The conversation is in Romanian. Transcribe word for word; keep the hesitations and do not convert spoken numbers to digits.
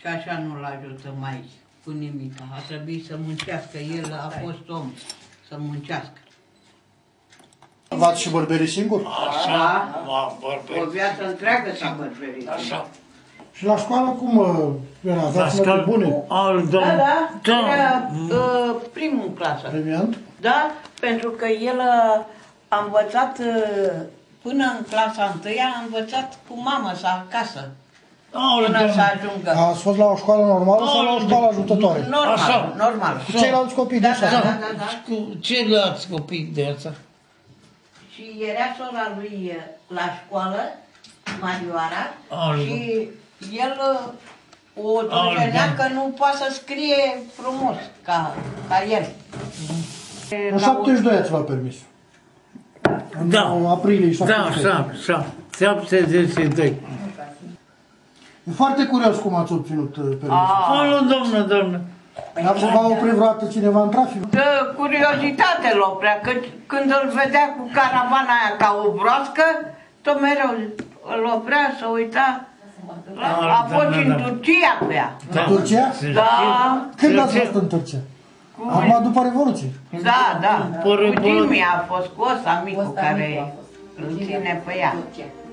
așa nu-l ajutăm aici cu nimic. A trebuit să muncească, el a fost om, să muncească. V-ați și bărberit singur? Așa, o viață întreagă s-a bărberit. Așa. Și la școală cum era? Aveați note bune? Al, Da, da, da. era uh, primul clasă. Premiant? Da, pentru că el uh, a învățat uh, până în clasa întâia, a învățat cu mama sa acasă. Până să ajungă. Ați fost la o școală normală sau la o școală ajutătoare? Normal, Așa. normal. Cu ceilalți copii de Da, așa? da, da, da, da. Cu ceilalți copii de asta. Și era sora lui la școală, Marioara, Alba. și el uh, o dojenea că nu poate să scrie frumos ca, ca el. În șaptezeci și doi ați luat permis. În Da. aprilie Da, șaptezeci și doi. așa, așa. șaptezeci și doi. E foarte curios cum ați obținut uh, permisul. A, Alo, domnă, domnă. Dar v-a oprit vreodată cineva în trafic? de curiozitate îl oprea, că când îl vedea cu caravana aia ca o broască, tot mereu îl oprea să uita. A Da, fost da, și în da. Turcia cu ea. În Turcia? Da, Când ați fost în Turcia? Acum după Revoluție. da, da. După Cu Revoluție. Jimmy a fost cu ăsta micul care îl ține pe ea.